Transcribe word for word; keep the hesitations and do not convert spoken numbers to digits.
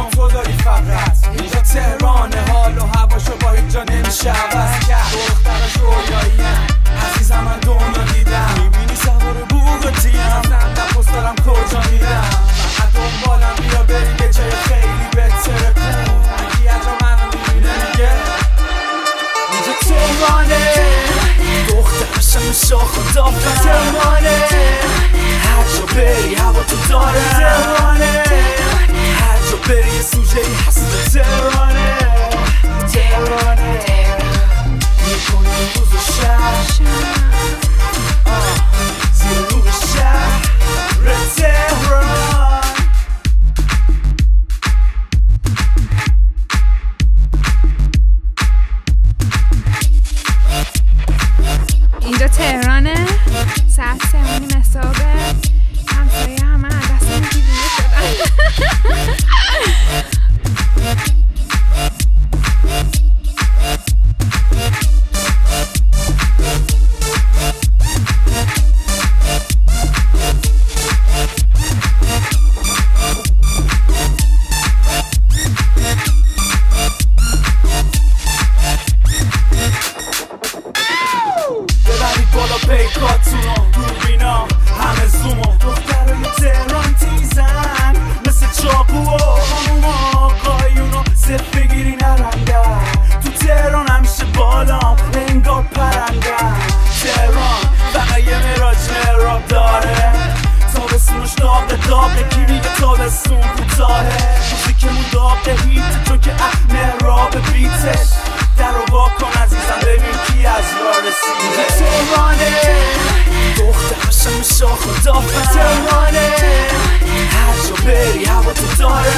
کن خدایی فقط اینجا تهرانه، حال و هواشو با هیچ جا نمیشه عوض کرد. دخترش رویاییم عزیزم من دنیا دیدم، میبینی سوار بوگاتیم ازم نپرس دارم کجا میرم. فقط دنبالم بیا بریم به جای خیلی بهتره کن. اگه یه جا منو میبینه میگه اینجا تهرانه، دخترشم شاخ و دافن تهرانه، هر جا بری هوا تو داره تهرانه، هر جا بری یه سوژه ای هست تهرانه. تهرانه میکنی روز و شب زیر نور شهر تهران. اینجا تهرانه، ساعت سه و نیم صبح، همسایه همه از دستم دیوونه شدن. بالا پیکاتونو دوربینا همه زومو، دخترای تهران تیزن مثل چاقو و خانوم آقایونو صف بگیری نرندن. تو تهران همیشه بالام انگار پرندن. تهران فقط یه مراج مراب داره، تابستونش داغه داغه، کی میگه تابستون کوتاهه. موزیکمون داغه هیت چون که مهراب بیتش در رو واکن عزیزم ببین کی از راه رسیده. تهرانه دخترشم شاخ و دافن تهرانه، هر جا بری هوا تو داره